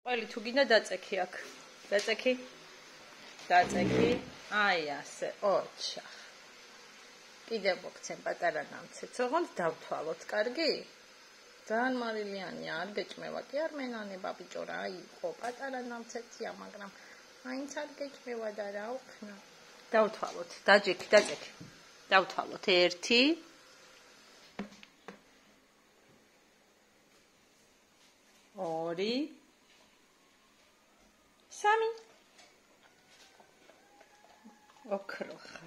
ყველი თუ გინდა დაწექი აქ. დაწექი. დაწექი. აი ასე. ოჩახ. კიდევ მოგცემ პატარა ნამცეც. ოღონდ დავთვალოთ, კარგი? ძალიან მარილიანია, არ გეჭმევა კი არ მენანება ბიჭო რა იყო, პატარა ნამცეცია, მაგრამ მაინც არ გეჭმევა და რა ვქნა. დავთვალოთ, დაჯექი, დაწექი. დავთვალოთ 1 2 3 ოქროხ.